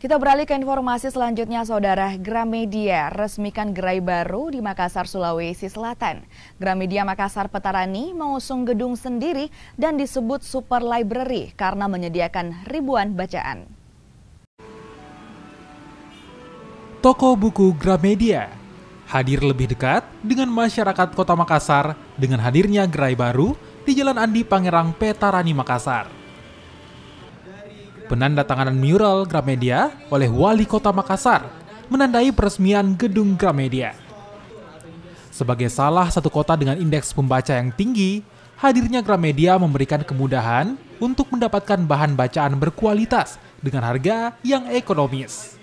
Kita beralih ke informasi selanjutnya, Saudara. Gramedia resmikan gerai baru di Makassar, Sulawesi Selatan. Gramedia Makassar Petarani mengusung gedung sendiri dan disebut Super Library karena menyediakan ribuan bacaan. Toko buku Gramedia hadir lebih dekat dengan masyarakat Kota Makassar dengan hadirnya gerai baru di Jalan Andi Pangerang, Petarani, Makassar. Penandatanganan mural Gramedia oleh Wali Kota Makassar menandai peresmian gedung Gramedia. Sebagai salah satu kota dengan indeks pembaca yang tinggi, hadirnya Gramedia memberikan kemudahan untuk mendapatkan bahan bacaan berkualitas dengan harga yang ekonomis.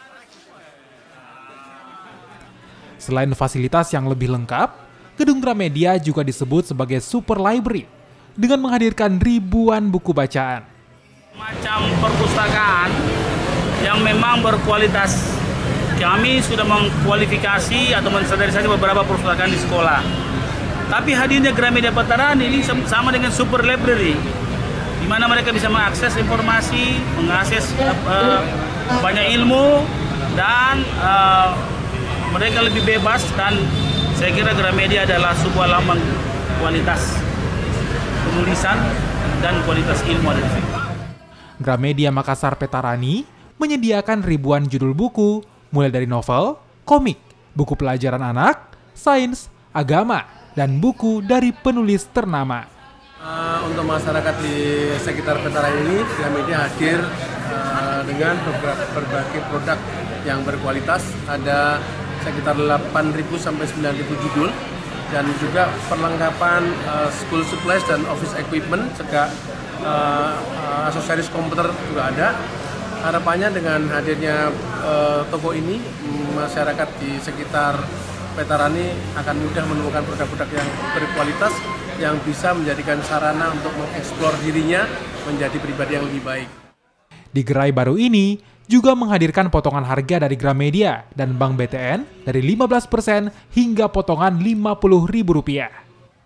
Selain fasilitas yang lebih lengkap, gedung Gramedia juga disebut sebagai Super Library dengan menghadirkan ribuan buku bacaan. Macam perpustakaan yang memang berkualitas. Kami sudah mengkualifikasi atau menstandarisasi beberapa perpustakaan di sekolah. Tapi hadirnya Gramedia Petarani ini sama dengan Super Library, di mana mereka bisa mengakses informasi, mengakses banyak ilmu, dan mereka lebih bebas. Dan saya kira Gramedia adalah sebuah lambang kualitas penulisan dan kualitas ilmu ada di sini. Gramedia Makassar Petarani menyediakan ribuan judul buku, mulai dari novel, komik, buku pelajaran anak, sains, agama, dan buku dari penulis ternama. Untuk masyarakat di sekitar Petarani ini, Gramedia hadir dengan berbagai produk yang berkualitas. Ada sekitar 8.000 sampai 9.000 judul, dan juga perlengkapan school supplies dan office equipment, serta aksesoris komputer juga ada. Harapannya dengan hadirnya toko ini, masyarakat di sekitar Petarani akan mudah menemukan produk-produk yang berkualitas yang bisa menjadikan sarana untuk mengeksplor dirinya menjadi pribadi yang lebih baik. Di gerai baru ini juga menghadirkan potongan harga dari Gramedia dan Bank BTN dari 15% hingga potongan Rp50.000.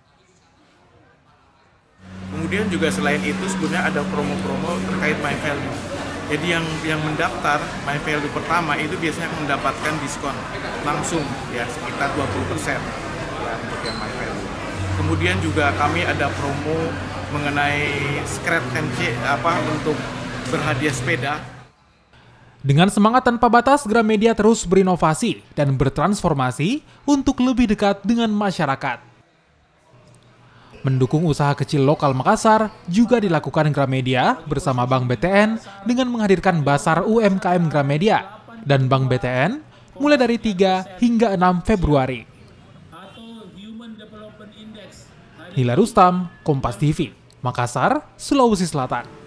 Kemudian juga selain itu sebenarnya ada promo-promo terkait My Value. Jadi yang mendaftar My Value pertama itu biasanya mendapatkan diskon langsung ya sekitar 20% ya untuk yang My Value. Kemudian juga kami ada promo mengenai Scrap MC untuk berhadiah sepeda. Dengan semangat tanpa batas, Gramedia terus berinovasi dan bertransformasi untuk lebih dekat dengan masyarakat. Mendukung usaha kecil lokal Makassar juga dilakukan Gramedia bersama Bank BTN dengan menghadirkan Basar UMKM Gramedia dan Bank BTN mulai dari 3 hingga 6 Februari. Nila Rustam, Kompas TV, Makassar, Sulawesi Selatan.